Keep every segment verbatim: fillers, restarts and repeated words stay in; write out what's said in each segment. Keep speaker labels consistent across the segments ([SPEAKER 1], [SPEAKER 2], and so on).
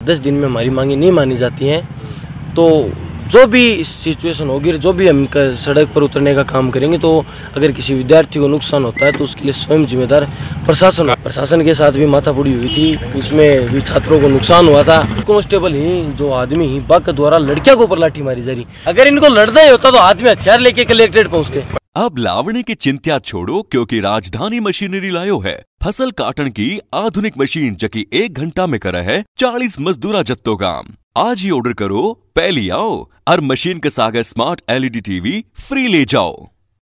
[SPEAKER 1] दस दिन में हमारी मांगे नहीं मानी जाती हैं तो जो भी सिचुएशन होगी, जो भी हम सड़क पर उतरने का काम करेंगे, तो अगर किसी विद्यार्थी को नुकसान होता है तो उसके लिए स्वयं जिम्मेदार प्रशासन। प्रशासन के साथ भी माथापड़ी हुई थी, उसमें भी छात्रों को नुकसान हुआ था। कांस्टेबल ही जो आदमी ही बाक द्वारा लड़कियों के ऊपर लाठी मारी जा रही। अगर इनको लड़ना ही होता तो आदमी हथियार लेके कलेक्ट्रेट पहुंचते।
[SPEAKER 2] अब लावणी की चिंता छोड़ो, क्योंकि राजधानी मशीनरी लायो है फसल काटन की आधुनिक मशीन, जबकि एक घंटा में करे है चालीस मजदूरा जत्तो काम। आज ही ऑर्डर करो, पहली आओ और मशीन के सागे स्मार्ट एलईडी टीवी फ्री ले जाओ।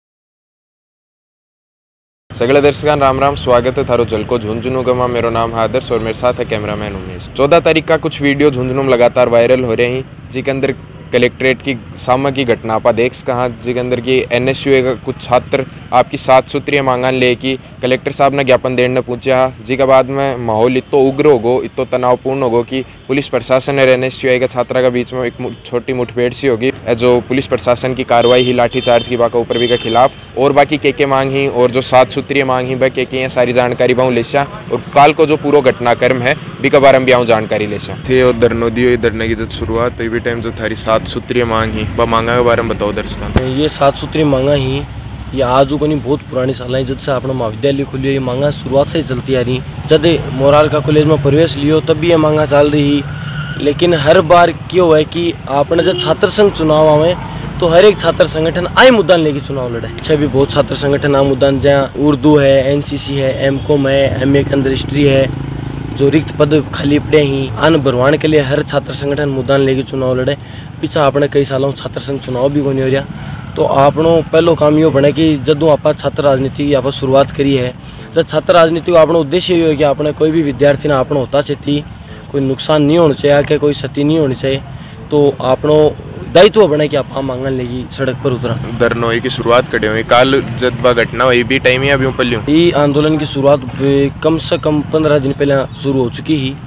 [SPEAKER 3] सगले दर्शकान राम राम, स्वागत है थारो जलको झुंझुनू गमा। मेरा नाम है आदर्श और मेरे साथ है कैमरामैन उमेश। चौदह तारीख का कुछ वीडियो झुंझुनू में लगातार वायरल हो रहे हैं, जी के अंदर कलेक्ट्रेट की सामा की घटना आप देख कहाँ, जी के अंदर की एन एस यू का कुछ छात्र आपकी सात सूत्रीय मांगान ले की कलेक्टर साहब ने ज्ञापन देने पूछा, जी के बाद में माहौल इतो उग्र हो गो, इतो तनावपूर्ण हो गो कि पुलिस प्रशासन और एन एस यू का छात्रा के बीच में एक छोटी मुठभेड़ सी होगी, जो पुलिस प्रशासन की कार्रवाई ही लाठीचार्ज की बाका ऊपर भी के खिलाफ और बाकी के के मांग ही और जो सात सूत्रीय मांग ही वह के के सारी जानकारी बाऊ लेशा और काल को जो पूरा घटनाक्रम है बी के बारे में भी आऊँ जानकारी लेशा थे। और धरनो दियो धरने की जब शुरुआत तो भी टाइम जो थारी सात सूत्रीय मांग ही वह मांगा के बारे में बताओ दर्शकों।
[SPEAKER 1] ये सात सूत्रीय मांगा ही ये आज को नहीं बहुत पुरानी साल है, जब से अपना महाविद्यालय खुली ये मांगा शुरुआत से ही चलती आ रही। जब मोरार का कॉलेज में प्रवेश लियो तब भी ये मांगा चल रही, लेकिन हर बार क्यों है कि आपने जब छात्र संघ चुनाव आवे तो हर एक छात्र संगठन आए मुद्दा लेके चुनाव लड़े। अच्छा भी बहुत छात्र संगठन आ मुद्दा, जहाँ उर्दू है, एनसीसी है, एम कॉम है, एम ए के अंदर हिस्ट्री है, जो रिक्त पद खाली पड़े ही अन भरवाने के लिए हर छात्र संगठन मुद्दा लेके चुनाव लड़े। पीछा आपने कई सालों छात्र संघ चुनाव भी नहीं हो रहा, तो आपनो पहलो काम यो बने कि जदों आप छात्र राजनीति की आप शुरुआत करी है, जब छात्र राजनीति को अपना उद्देश्य ये है कि आपने कोई भी विद्यार्थी ना अपना होता से कोई नुकसान नहीं होना चाहिए, कि कोई क्षति नहीं होनी चाहिए, तो आपनो दायित्व बने कि आप मांगन लेगी सड़क पर उतरा।
[SPEAKER 3] धरनोई की शुरुआत कटे हुई काल जब घटना हुई भी टाइम ही अभी पल्लियों
[SPEAKER 1] ये आंदोलन की शुरुआत कम से कम पंद्रह दिन पहले शुरू हो चुकी ही।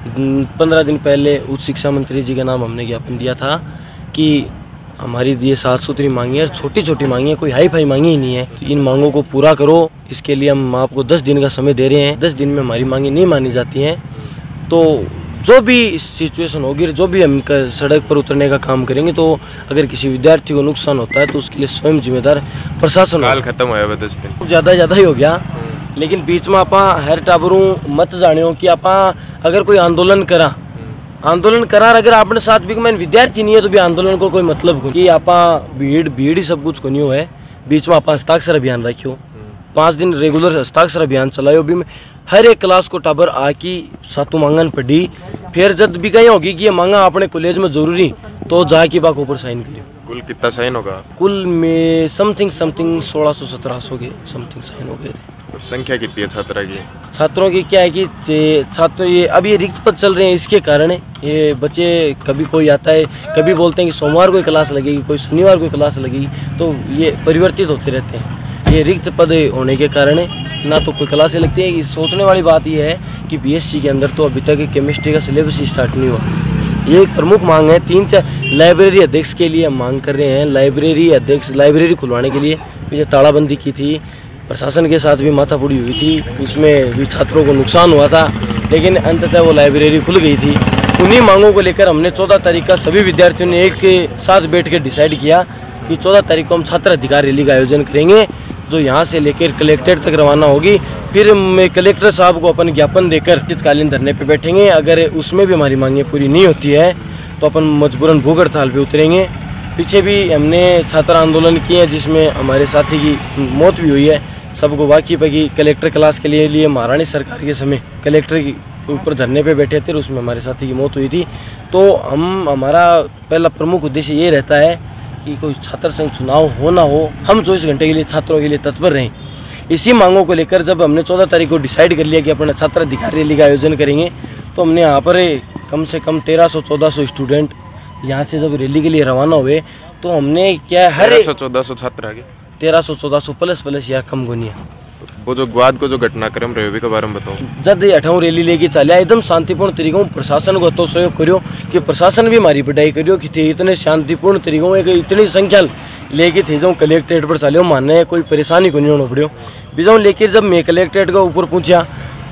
[SPEAKER 1] पंद्रह दिन पहले उच्च शिक्षा मंत्री जी का नाम हमने ज्ञापन दिया था कि हमारी ये सात सूत्री मांगी है, छोटी छोटी मांगी है, कोई हाई फाई मांगी ही नहीं है, तो इन मांगों को पूरा करो। इसके लिए हम आपको दस दिन का समय दे रहे हैं। दस दिन में हमारी मांगी नहीं मानी जाती हैं तो जो भी सिचुएशन होगी, जो भी हम सड़क पर उतरने का काम करेंगे, तो अगर किसी विद्यार्थी को नुकसान होता है तो उसके लिए स्वयं जिम्मेदार प्रशासन।
[SPEAKER 3] हाल खत्म होया दस दिन
[SPEAKER 1] ज़्यादा ज़्यादा ही हो गया, लेकिन बीच में आप हर टाबरों मत जाने कि आप अगर कोई आंदोलन करा आंदोलन करार अगर आपने साथ भी मैं विद्यार्थी नहीं है तो भी आंदोलन को कोई मतलब को कि आप भीड़ भीड़ ही सब कुछ को नहीं है। बीच में आप हस्ताक्षर अभियान रखियो, पाँच दिन रेगुलर हस्ताक्षर अभियान चलायो, भी हर एक क्लास को टाबर आकी सातों मांगन पढ़ी, फिर जब भी कहीं होगी कि ये मांगा अपने कॉलेज में जरूरी तो जाके बाक ऊपर साइन करियो।
[SPEAKER 3] कुल कितना साइन होगा?
[SPEAKER 1] कुल में समथिंग समथिंग सोलह सौ सत्रह सौ के समथिंग साइन हो गए थे।
[SPEAKER 3] संख्या कितनी है छात्रा की?
[SPEAKER 1] छात्रों की क्या है कि छात्र ये अब ये रिक्त पद चल रहे हैं, इसके कारण ये बच्चे कभी कोई आता है, कभी बोलते हैं कि सोमवार को क्लास लगेगी, कोई शनिवार को क्लास लगेगी, तो ये परिवर्तित होते रहते हैं। ये रिक्त पद होने के कारण ना तो कोई क्लासें लगती है। सोचने वाली बात यह है कि बीएससी के अंदर तो अभी तक केमिस्ट्री का सिलेबस ही स्टार्ट नहीं हुआ। ये एक प्रमुख मांग है। तीन चार लाइब्रेरी अध्यक्ष के लिए हम मांग कर रहे हैं, लाइब्रेरी अध्यक्ष लाइब्रेरी खुलवाने के लिए जो तालाबंदी की थी, प्रशासन के साथ भी माथापड़ी हुई थी, उसमें भी छात्रों को नुकसान हुआ था, लेकिन अंततः वो लाइब्रेरी खुल गई थी। उन्हीं मांगों को लेकर हमने चौदह तारीख का सभी विद्यार्थियों ने एक के साथ बैठ कर डिसाइड किया कि चौदह तारीख को हम छात्र अधिकार रैली का आयोजन करेंगे, जो यहाँ से लेकर कलेक्ट्रेट तक रवाना होगी। फिर मैं कलेक्टर साहब को अपन ज्ञापन देकर शीतकालीन धरने पर बैठेंगे। अगर उसमें भी हमारी मांगें पूरी नहीं होती है तो अपन मजबूरन भूख हड़ताल पर उतरेंगे। पीछे भी हमने छात्र आंदोलन किए हैं जिसमें हमारे साथी की मौत भी हुई है। सबको वाकिफ है कि कलेक्टर क्लास के लिए लिए महारानी सरकार के समय कलेक्टर के ऊपर धरने पे बैठे थे, उसमें हमारे साथी की मौत हुई थी। तो हम हमारा पहला प्रमुख उद्देश्य ये रहता है कि कोई छात्र संघ चुनाव हो ना हो, हम चौबीस घंटे के लिए छात्रों के लिए तत्पर रहें। इसी मांगों को लेकर जब हमने चौदह तारीख को डिसाइड कर लिया कि अपना छात्र अधिकार रैली का आयोजन करेंगे, तो हमने यहाँ पर कम से कम तेरह सौ चौदह सौ स्टूडेंट यहाँ से जब रैली के लिए रवाना हुए तो हमने क्या हर
[SPEAKER 3] चौदह सौ छात्र आगे
[SPEAKER 1] तेरह सौ चौदह सौ प्लस प्लस या कम गुनिया।
[SPEAKER 3] वो जो बाद को जो घटनाक्रम रहे के बारे में बताओ।
[SPEAKER 1] जब ये अठाऊ रैली लेके चलिया एकदम शांतिपूर्ण तरीकों प्रशासन को तो सहयोग करियो कि प्रशासन भी हमारी पिटाई करियो कि थे इतने शांतिपूर्ण तरीकों में इतनी संख्या लेके थे जाऊँ कलेक्ट्रेट पर चलो, मानने कोई परेशानी को नहीं होना पड़ो। भी जाऊँ लेकर जब मैं कलेक्ट्रेट का ऊपर पहुँचा तो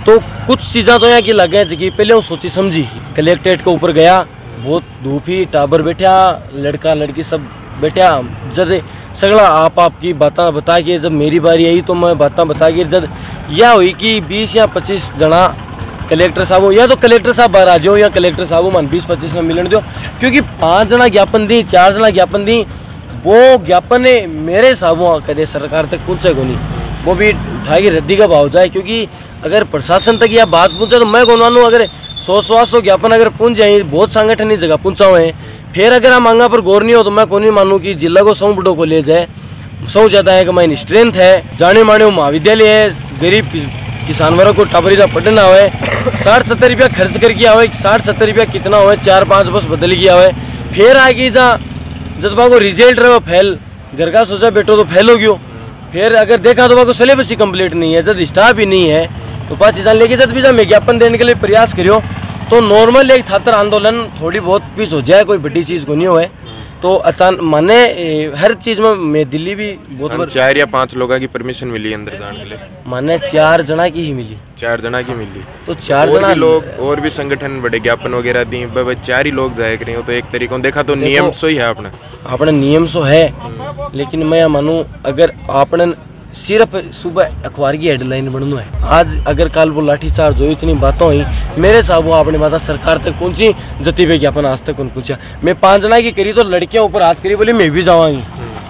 [SPEAKER 1] तो कुछ चीज़ा तो यहाँ की लग गए जी पहले वो सोची समझी। कलेक्ट्रेट के ऊपर गया, बहुत धूप ही, टाबर बैठा, लड़का लड़की सब बैठा, जब सगला आप आपकी बातें बता के जब मेरी बारी आई तो मैं बातें बता के जब यह हुई कि बीस या पच्चीस जना कलेक्टर साहब हो या तो कलेक्टर साहब बाहर आ जाओ या कलेक्टर साहब हो मन बीस पच्चीस में मिलने दो, क्योंकि पाँच जना ज्ञापन दी, चार जना ज्ञापन दी, वो ज्ञापन ने मेरे हिसाबों कदे सरकार तक पहुँचे को नहीं, वो भी उठा के रद्दी का भाव जाए। क्योंकि अगर प्रशासन तक यह बात पहुँचे तो मैं कौन मानूँ, अगर सौ सौ सौ ज्ञापन अगर पहुँच जाए, बहुत संगठन जगह पहुँचा हुए हैं, फिर अगर हम मांगा पर गौर नहीं हो तो मैं कौन नहीं मानूँ कि जिला को सौ बड़ों को ले जाए। सौ ज़्यादा है कि मैं स्ट्रेंथ है, जाने माने महाविद्यालय है, गरीब किसान वर्ग को टाबरी का पढ़ना हुआ है, साठ सत्तर रुपया खर्च करके आवे, साठ सत्तर रुपया कितना हुआ, चार पाँच बस बदल गया हुआ, फिर आगे जा जब को रिजल्ट रहे फेल, घर का सोचा बेटो तो फेल हो गयो, फिर अगर देखा तो को सिलेबस ही कंप्लीट नहीं है, जब स्टाफ ही नहीं है तो पाँच चीज़ा लेके जब भी मैं ज्ञापन देने के लिए प्रयास करियो तो नॉर्मल एक छात्र आंदोलन थोड़ी बहुत पीस हो जाए, कोई बड़ी चीज़ को नहीं हो है। तो अचानक माने हर चीज़ में मैं दिल्ली भी बहुत बार
[SPEAKER 3] चार या पांच लोगों की परमिशन मिली अंदर जाने के लिए,
[SPEAKER 1] माने चार जना की ही मिली,
[SPEAKER 3] चार जना की मिली
[SPEAKER 1] तो चार
[SPEAKER 3] और
[SPEAKER 1] जना
[SPEAKER 3] भी लोग और भी संगठन बड़े ज्ञापन वगैरह दी, चार ही लोग जाया करें तो एक तरीकों देखा तो नियम सो ही है अपना
[SPEAKER 1] अपना नियम सो है। लेकिन मैं मानूँ अगर आपने सिर्फ सुबह अखबार की हेडलाइन बनना है, आज अगर कल वो लाठीचार्ज हो, इतनी बातों हुई, मेरे साहब वो आपने बात सरकार तक पहुंची, जति पे ज्ञापन आज तक उन पूछा, मैं पांच जना की करी तो लड़कियां ऊपर हाथ करी, बोली मैं भी जाऊंगी।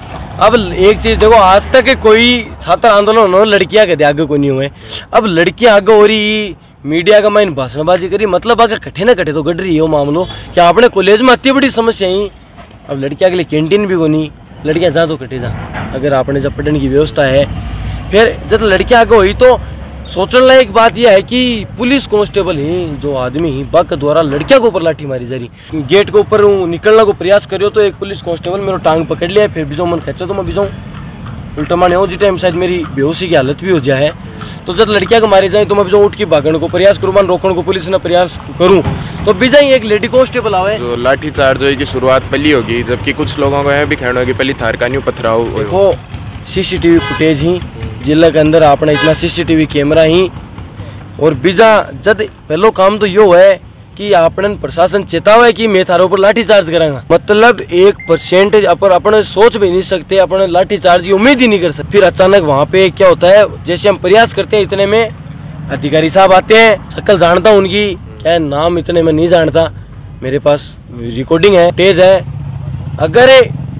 [SPEAKER 1] अब एक चीज देखो, आज तक कोई छात्र आंदोलन हो लड़कियां के आगे को नहीं हुए, अब लड़कियां आगे हो रही, मीडिया का मैंने भाषणबाजी करी, मतलब अगर कटे ना कटे तो गढ़ रही है वो मामलो कि आपने कॉलेज में इतनी बड़ी समस्या ही, अब लड़कियां के लिए कैंटीन भी को नहीं, लड़कियां जा तो कटे जा, अगर आपने जब पढ़ने की व्यवस्था है, फिर जब लड़कियां आगे हुई तो सोचने लायक बात यह है कि पुलिस कांस्टेबल ही जो आदमी ही बक द्वारा लड़कियों के ऊपर लाठी मारी जा रही, गेट के ऊपर निकलने को प्रयास करियो तो एक पुलिस कांस्टेबल मेरे टांग पकड़ लिया, फिर बिजो मन खींचा तो मैं बिजाऊँ उल्टा माने हो, जिस टाइम शायद मेरी बेहोशी की हालत भी हो जाए, तो जब लड़कियां को मारी जाए तो मैं बिजो उठ के भागने को प्रयास करूँ, मान रोकने को पुलिस ने प्रयास करूँ तो बिजाई एक लेडी कांस्टेबल आवे,
[SPEAKER 3] जो लाठी चार्ज की शुरुआत पहली होगी, जबकि कुछ लोगों को यह भी कहना होगी पहली थारकानियों पथराव।
[SPEAKER 1] देखो सीसीटीवी फुटेज ही जिला के अंदर आपने इतना सीसीटीवी कैमरा ही, और बीजा जब पहलो काम तो यो है कि आपने प्रशासन चेतावा है कि मैं थारों पर लाठी चार्ज करांगा, मतलब एक परसेंट अपन अपने सोच भी नहीं सकते, अपने लाठी चार्ज की उम्मीद ही नहीं कर सकते। फिर अचानक वहाँ पे क्या होता है, जैसे हम प्रयास करते हैं इतने में अधिकारी साहब आते हैं, शक्ल जानता हूँ उनकी, क्या नाम इतने में नहीं जानता, मेरे पास रिकॉर्डिंग है, तेज है, अगर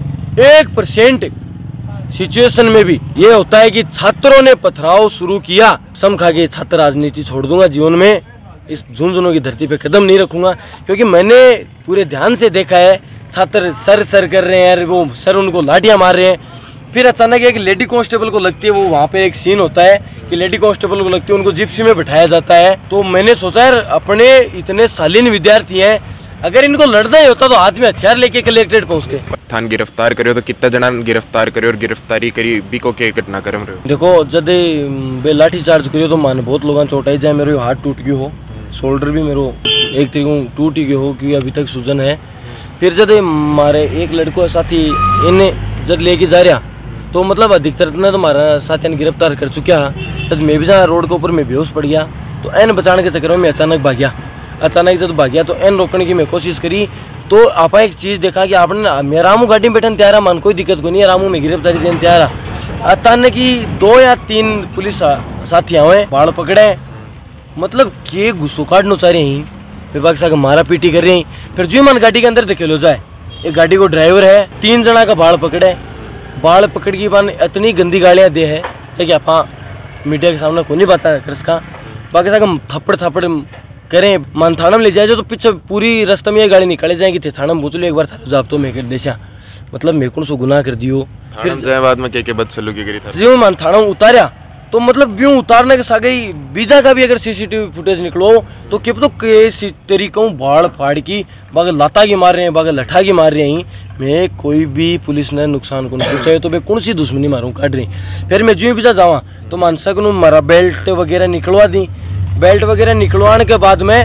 [SPEAKER 1] एक परसेंट सिचुएशन में भी ये होता है कि छात्रों ने पथराव शुरू किया, सम खा के छात्र राजनीति छोड़ दूंगा, जीवन में इस झुंझुनों की धरती पे कदम नहीं रखूंगा, क्योंकि मैंने पूरे ध्यान से देखा है छात्र सर सर कर रहे हैं, वो सर उनको लाठियां मार रहे हैं। फिर अचानक एक लेडी कांस्टेबल को लगती है, वो वहाँ पे एक सीन होता है कि लेडी कांस्टेबल को लगती है, उनको जिप्सी में बिठाया जाता है। तो मैंने सोचा यार अपने इतने शालीन विद्यार्थी हैं, अगर इनको लड़ना ही होता तो हाथ में हथियार लेके कलेक्ट्रेट पहुंचते।
[SPEAKER 3] थान गिरफ्तार करियो तो कितना जना गिरफ्तार करियो और गिरफ्तारी करी भी को के घटना करम रहे हो?
[SPEAKER 1] देखो जब बे लाठी चार्ज करियो तो मान बहुत लोगों चोट आई जाए, मेरे हाथ टूट गयो हो, शोल्डर भी मेरो एक तरीकों टूट ही गयो हो क्योंकि अभी तक सूजन है। फिर जब मारे एक लड़को साथी इन्हें जब लेके जा रहा तो मतलब अधिकतर ने तो हमारा साथी ने गिरफ्तार कर चुका, जब मैं भी जा रोड के ऊपर मैं बेहोश पड़ गया, तो एन बचाने के चक्कर में मैं अचानक भाग गया। अचानक जब भाग गया तो एन रोकने की मैं कोशिश करी, तो आप एक चीज़ देखा कि आपने मैं रामू गाड़ी में बैठन तैयार मान कोई दिक्कत को नहीं है, रामू में गिरफ्तारी देने तैयार। अचानक ही दो या तीन पुलिस साथी आए, बाढ़ पकड़े, मतलब के गुस्सो काटना चाह रहे हैं, विभाग साहब मारा पीटी कर रहे हैं। फिर जो मन गाड़ी के अंदर धकेलो जाए, एक गाड़ी को ड्राइवर है, तीन जना का बाढ़ पकड़े, बाढ़ पकड़ की बान इतनी गंदी गालियाँ दे है कि आप मीडिया के सामने को नहीं बता कर सका, बाकी साहब थप्पड़ थप्पड़ करें मान थाना में ले जाए तो पीछे पूरी रास्ते में ये गाड़ी निकाले जाएंगी, थे थाना में पूछ लो एक बार थाना जाब तो मैं कर देशा, मतलब मैं कौन सो गुनाह कर दियो।
[SPEAKER 3] फिर जाए बाद में के के बदसलूकी करी था,
[SPEAKER 1] जो मान थाना उतारा तो मतलब ब्यूं उतारने के साथ ही बीजा का भी अगर सीसीटीवी फुटेज निकलो तो कि तो किसी तरीकों बाढ़ फाड़ की बाग लाता की मार रहे हैं, बाग लठा की मार रहे हैं, मैं कोई भी पुलिस ने नुकसान को नहीं पूछा तो मैं कौन सी दुश्मनी मारूं काट रही। फिर मैं जो बीजा जावा तो मानसा को मारा बेल्ट वगैरह निकलवा दी, बेल्ट वगैरह निकलवाने के बाद में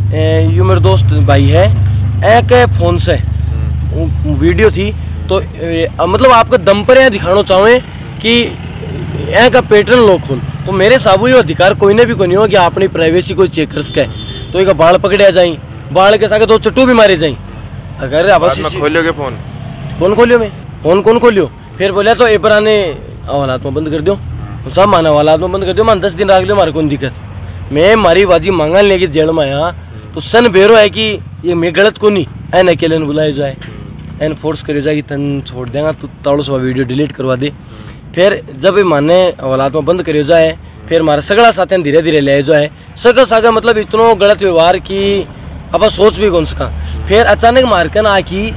[SPEAKER 1] यू मेरे दोस्त भाई है एक फोन से वीडियो थी, तो ए, मतलब आपको दम पर यहाँ दिखाना चाहें कि यहाँ का पैटर्न लो खोल तो मेरे साबू ये अधिकार कोई ने भी को नहीं हो कि अपनी प्राइवेसी कोई चेक कर सके तो एक बाल पकड़े जाई बाल के साथ दो चट्टू भी मारे जाई अगर
[SPEAKER 3] खोलियोगे फोन
[SPEAKER 1] कौन खोलियो मैं फोन कौन खोलियो फिर बोलिया तो ए पर आने हालात में बंद कर दो सब माना हालात में बंद कर दो मान दस दिन रख लो हमारे कौन दिक्कत मैं मारी बाजी मांगा लेके जेल में आया तो सन बेरो है कि ये मैं गलत को नहीं एन अकेले बुलाया जाए एन फोर्स करे जाए कि तन छोड़ देगा तो ताड़ो सवा वीडियो डिलीट करवा दे फिर जब माने हालात में बंद करे जाए फिर हमारा सगड़ा साथी धीरे धीरे ले जाए सगा सागा मतलब इतना गलत व्यवहार की अब सोच भी कौन सका फिर अचानक मारकर आ कि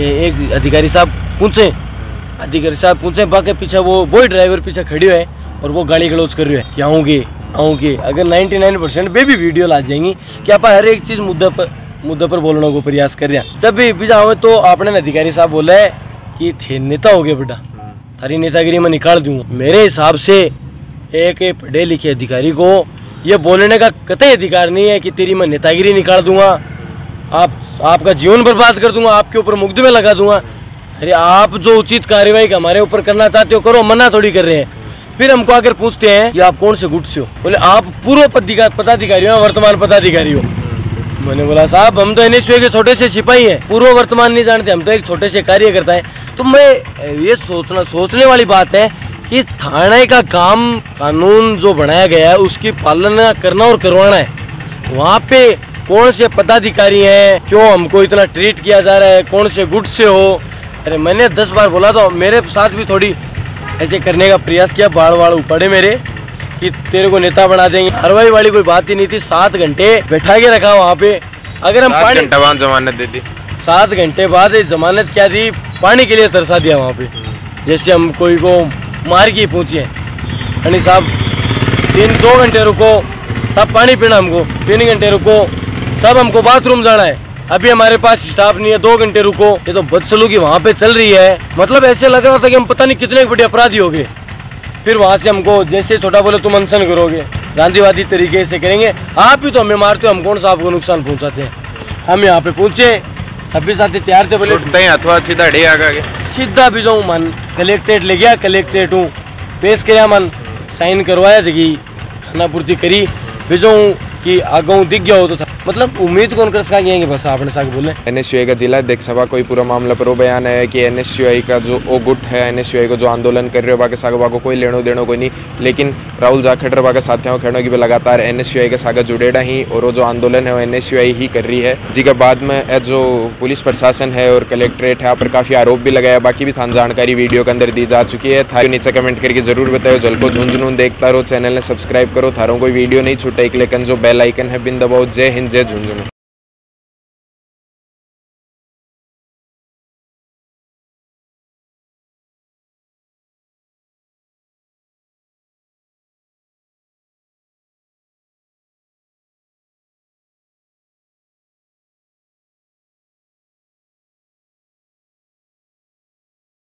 [SPEAKER 1] एक अधिकारी साहब पूछे अधिकारी साहब पूछे बाकी पीछे वो वही ड्राइवर पीछे खड़ी है और वो गाड़ी गलौज कर रही है कि आऊँगी आऊँगी अगर निन्यानवे परसेंट बेबी वीडियो ला जाएंगी कि आप हर एक चीज़ मुद्दे पर मुद्दे पर बोलने को प्रयास कर रहे हैं जब भी बीजा हुए तो आपने अधिकारी साहब बोला है कि थे नेता हो गए बेटा थारी नेतागिरी में निकाल दूंगा मेरे हिसाब से एक पढ़े लिखे अधिकारी को ये बोलने का कतई अधिकार नहीं है कि तेरी मैं नेतागिरी निकाल दूंगा आप आपका जीवन बर्बाद कर दूंगा आपके ऊपर मुकदमे लगा दूंगा अरे आप जो उचित कार्यवाही हमारे ऊपर करना चाहते हो करो मना थोड़ी कर रहे हैं फिर हमको अगर पूछते हैं कि आप कौन से गुट से हो बोले आप पूर्व पदाधिकारी हो वर्तमान पदाधिकारी हो मैंने बोला साहब हम तो एनएसयूआई के छोटे से सिपाही हैं पूर्व वर्तमान नहीं जानते हम तो एक छोटे से कार्यकर्ता है तो मैं ये सोचना सोचने वाली बात है कि थाने का काम कानून जो बनाया गया है उसकी पालना करना और करवाना है वहाँ पे कौन से पदाधिकारी हैं क्यों हमको इतना ट्रीट किया जा रहा है कौन से गुट से हो अरे मैंने दस बार बोला तो मेरे साथ भी थोड़ी ऐसे करने का प्रयास किया बाढ़ बाढ़ उपड़े मेरे कि तेरे को नेता बना देंगे कार्रवाई वाली कोई बात ही नहीं थी सात घंटे बैठा के रखा वहाँ पे अगर हम पानी
[SPEAKER 3] जमानत दे दी
[SPEAKER 1] सात घंटे बाद जमानत क्या दी पानी के लिए तरसा दिया वहाँ पे जैसे हम कोई को मार के पहुँचे यानी साहब तीन दो घंटे रुको सब पानी पीना हमको तीन घंटे रुको सब हमको बाथरूम जाना है अभी हमारे पास स्टाफ नहीं है दो घंटे रुको ये तो बदसलूकी वहाँ पे चल रही है मतलब ऐसे लग रहा था कि हम पता नहीं कितने बड़े अपराधी हो गए फिर वहाँ से हमको जैसे छोटा बोले तुम अनशन करोगे गांधीवादी तरीके से करेंगे आप ही तो हमें मारते हो हम कौन सा आपको नुकसान पहुँचाते हैं हम यहाँ पे पहुँचे सभी साथी तैयार थे बोले
[SPEAKER 3] अथवा सीधा डे आगे
[SPEAKER 1] सीधा भी जाऊँ मन कलेक्ट्रेट ले गया कलेक्ट्रेट हूँ पेश किया मन साइन करवाया जगी खाना पूर्ति करी भेजाऊँ कि आगे दिख गया हो तो था मतलब उम्मीद कौन कर सकेंगे बस आपने साथ बोले
[SPEAKER 3] एनएसयूआई का जिला अध्यक्ष सभा कोई पूरा मामला पर वो बयान है कि एनएसयूआई का जो ओ गुट है एनएसयूआई को जो आंदोलन कर रहे हो बाकी सागवा को कोई लेनो देनो कोई नहीं लेकिन राहुल जाखड़ बाकी साथियों खेड़ों की भी लगातार एनएसयूआई के साथ जुड़ेड़ा ही और वो जो आंदोलन है वो एनएसयूआई ही कर रही है जी के बाद में जो पुलिस प्रशासन है और कलेक्ट्रेट है यहाँ पर काफी आरोप भी लगाया बाकी भी थान जानकारी वीडियो के अंदर दी जा चुकी है थारे नीचे कमेंट करके जरूर बताओ जल्को झुंझुनून देखता रहो चैनल ने सब्सक्राइब करो थारों कोई वीडियो नहीं छूटे लेकिन जो बेल आइकन है बिन दबाओ जय हिंद जय झुंझुनू।